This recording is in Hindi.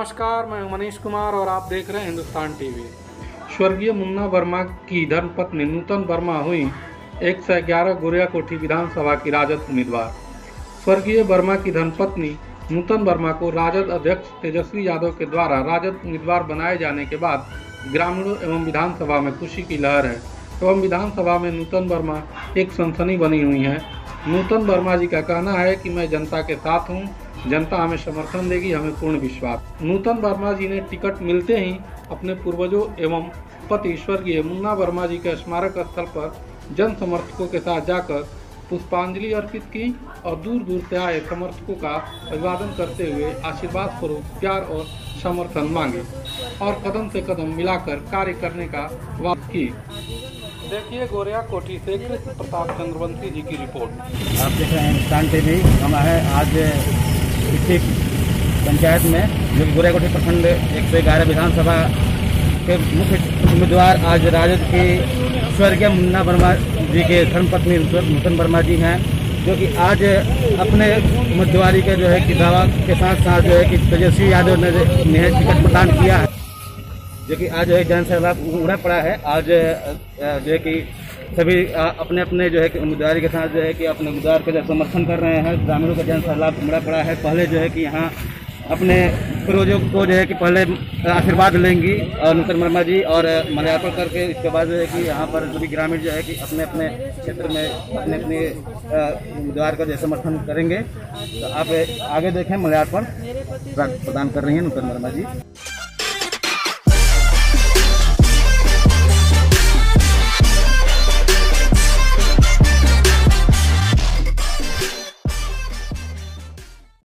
नमस्कार, मैं मनीष कुमार और आप देख रहे हैं हिंदुस्तान टीवी। स्वर्गीय मुन्ना वर्मा की धर्मपत्नी नूतन वर्मा हुई 111 गोरियाकोठी विधानसभा की राजद उम्मीदवार। स्वर्गीय वर्मा की धर्मपत्नी नूतन वर्मा को राजद अध्यक्ष तेजस्वी यादव के द्वारा राजद उम्मीदवार बनाए जाने के बाद ग्रामीणों एवं विधानसभा में खुशी की लहर है एवं विधानसभा में नूतन वर्मा एक सनसनी बनी हुई है। नूतन वर्मा जी का कहना है कि मैं जनता के साथ हूं, जनता हमें समर्थन देगी, हमें पूर्ण विश्वास। नूतन वर्मा जी ने टिकट मिलते ही अपने पूर्वजों एवं पति स्वर्गीय मुन्ना वर्मा जी के स्मारक स्थल पर जन समर्थकों के साथ जाकर पुष्पांजलि अर्पित की और दूर दूर से आए समर्थकों का अभिवादन करते हुए आशीर्वाद स्वरूप प्यार और समर्थन मांगे और कदम से कदम मिलाकर कार्य करने का वादा की। देखिए गोरियाकोठी से कृष्ण प्रताप चंद्रवंशी जी की रिपोर्ट। आप देख रहे हैं हिंदुस्तान टीवी। हम है आज इसी पंचायत में जो गोरियाकोठी प्रखंड 111 विधानसभा के मुख्य उम्मीदवार आज राजद के स्वर्गीय मुन्ना वर्मा जी के धर्मपत्नी नूतन वर्मा जी हैं, जो कि आज अपने उम्मीदवारी के जो है कि दावा के साथ साथ जो है कि तेजस्वी यादव ने टिकट प्रदान किया है, जो कि आज जो है जनसैलाब उमड़ा पड़ा है। आज जो है कि सभी अपने अपने जो है कि उम्मीदवारी के साथ जो है कि अपने उम्मीदवार का समर्थन कर रहे हैं। ग्रामीणों का जनसैलाब उमड़ा पड़ा है। पहले जो है कि यहाँ अपने पूर्वजों को जो है कि पहले आशीर्वाद लेंगी और नूतन वर्मा जी और मल्यार्पण करके इसके बाद जो है कि यहाँ पर सभी ग्रामीण जो है कि अपने अपने क्षेत्र में अपने अपने उम्मीदवार का जो समर्थन करेंगे। तो आप आगे देखें, मल्यार्पण प्रदान कर रही हैं नूतन वर्मा जी।